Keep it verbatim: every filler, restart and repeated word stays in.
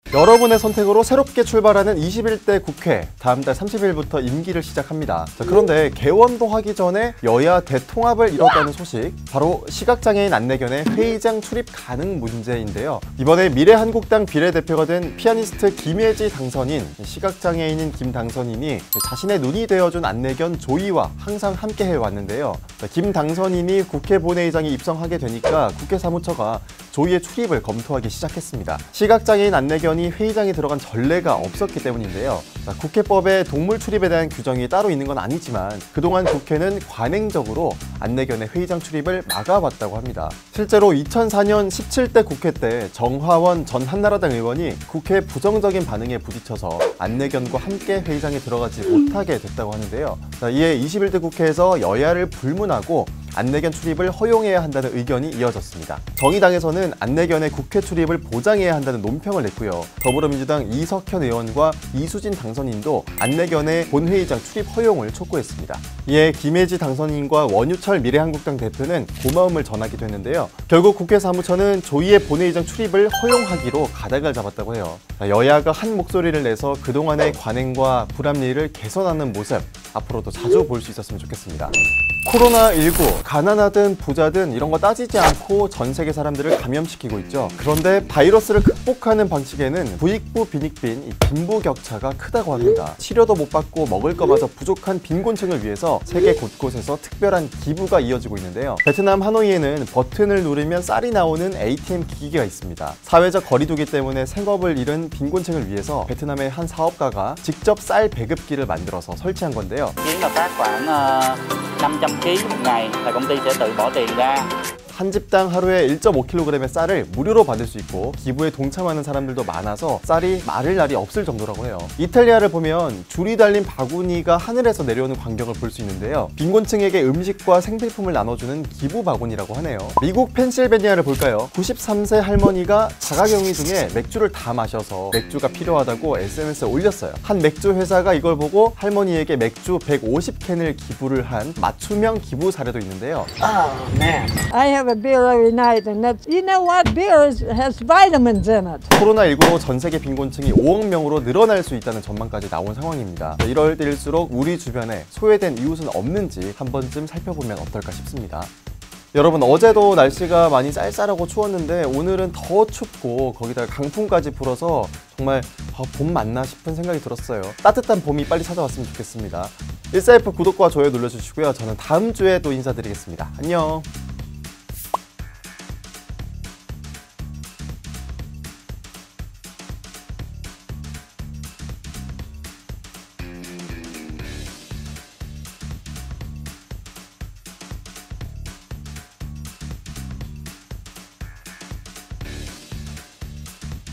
여러분의 선택으로 새롭게 출발하는 이십일 대 국회, 다음 달 삼십 일부터 임기를 시작합니다. 자, 그런데 개원도 하기 전에 여야 대통합을 이뤘다는 소식, 바로 시각장애인 안내견의 회의장 출입 가능 문제인데요. 이번에 미래한국당 비례대표가 된 피아니스트 김예지 당선인, 시각장애인인 김 당선인이 자신의 눈이 되어준 안내견 조이와 항상 함께 해왔는데요. 자, 김 당선인이 국회 본회의장에 입성하게 되니까 국회 사무처가 조이의 출입을 검토하기 시작했습니다. 시각장애인 안내견이 회의장에 들어간 전례가 없었기 때문인데요. 자, 국회법에 동물 출입에 대한 규정이 따로 있는 건 아니지만 그동안 국회는 관행적으로 안내견의 회의장 출입을 막아왔다고 합니다. 실제로 이천사 년 십칠 대 국회 때 정화원 전 한나라당 의원이 국회 부정적인 반응에 부딪혀서 안내견과 함께 회의장에 들어가지 못하게 됐다고 하는데요. 자, 이에 이십일 대 국회에서 여야를 불문하고 안내견 출입을 허용해야 한다는 의견이 이어졌습니다. 정의당에서는 안내견의 국회 출입을 보장해야 한다는 논평을 냈고요. 더불어민주당 이석현 의원과 이수진 당선인도 안내견의 본회의장 출입 허용을 촉구했습니다. 이에 김예지 당선인과 원유철 미래한국당 대표는 고마움을 전하기도 했는데요. 결국 국회 사무처는 조이의 본회의장 출입을 허용하기로 가닥을 잡았다고 해요. 여야가 한 목소리를 내서 그동안의 관행과 불합리를 개선하는 모습, 앞으로도 자주 볼 수 있었으면 좋겠습니다. 코로나 십구, 가난하든 부자든 이런 거 따지지 않고 전 세계 사람들을 감염시키고 있죠. 그런데 바이러스를 극복하는 방식에는 부익부 빈익빈, 이 빈부격차가 크다고 합니다. 치료도 못 받고 먹을 거마저 부족한 빈곤층을 위해서 세계 곳곳에서 특별한 기부가 이어지고 있는데요. 베트남 하노이에는 버튼을 누르면 쌀이 나오는 에이티엠 기기가 있습니다. 사회적 거리두기 때문에 생업을 잃은 빈곤층을 위해서 베트남의 한 사업가가 직접 쌀 배급기를 만들어서 설치한 건데요. năm trăm ký một ngày là công ty sẽ tự bỏ tiền ra. 한 집당 하루에 일 점 오 킬로그램의 쌀을 무료로 받을 수 있고 기부에 동참하는 사람들도 많아서 쌀이 마를 날이 없을 정도라고 해요. 이탈리아를 보면 줄이 달린 바구니가 하늘에서 내려오는 광경을 볼 수 있는데요. 빈곤층에게 음식과 생필품을 나눠주는 기부 바구니라고 하네요. 미국 펜실베니아를 볼까요? 구십삼 세 할머니가 자가격리 중에 맥주를 다 마셔서 맥주가 필요하다고 에스엔에스에 올렸어요. 한 맥주 회사가 이걸 보고 할머니에게 맥주 백오십 캔을 기부를 한 맞춤형 기부 사례도 있는데요. Oh man. I have a beer every night, and that's, you know what? Beer is, has vitamins in it. 코로나 십구로 전 세계 빈곤층이 오억 명으로 늘어날 수 있다는 전망까지 나온 상황입니다. 이럴 때일수록 우리 주변에 소외된 이웃은 없는지 한 번쯤 살펴보면 어떨까 싶습니다. 여러분, 어제도 날씨가 많이 쌀쌀하고 추웠는데 오늘은 더 춥고 거기다가 강풍까지 불어서 정말 아, 봄 맞나 싶은 생각이 들었어요. 따뜻한 봄이 빨리 찾아왔으면 좋겠습니다. 일사에프 구독과 좋아요 눌러주시고요. 저는 다음 주에 또 인사드리겠습니다. 안녕.